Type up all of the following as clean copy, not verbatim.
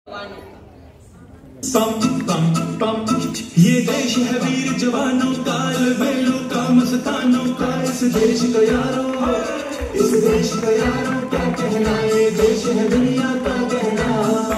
पम पम पम, ये देश है वीर जवानों का, अलबेलों का, मस्तानों का, इस देश का यारों, इस देश का यारों क्या कहना, ये देश है दुनिया का कहना।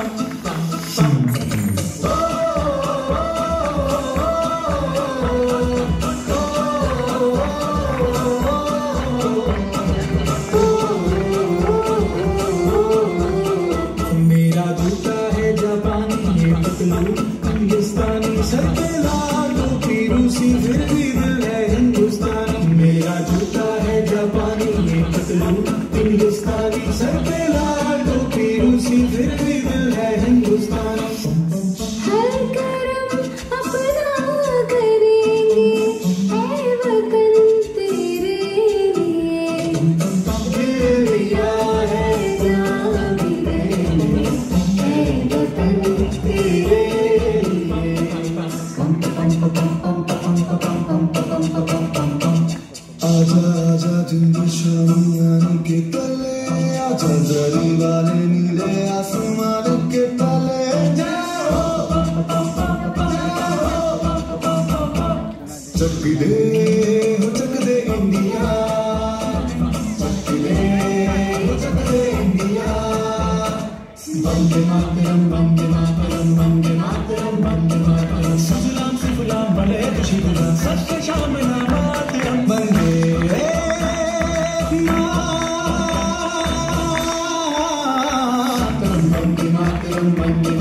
मेरा जूता है जापानी, ये पतलू हिंदुस्तानी, सर पे लाल टोपी रूसी, फिर भी दिल है हिंदुस्तानी। मेरा जूता है जापानी, ये पतलू हिंदुस्तानी, सर पे लाल टोपी रूसी, फिर भी दिल है हिंदुस्तानी। हर कर्म अपना करेंगे, ऐ वतन तेरे लिए, दिया है जान देंगे, ऐ वतन तेरे लिए। आजा आजा जिंदगी शामियाने के तले, आजा जरी वाले नीले आसमान के तले, चक दे इंडिया, चक दे इंडिया। वंदे मातरम, वंदे मातरम, वंदे मातरम, वंदे मातरम, सुजलाम सुफलाम भले खुशी गुलाम, सत्य शाम मातरम, वंदे मातरम, वंदे मातरम, वंदे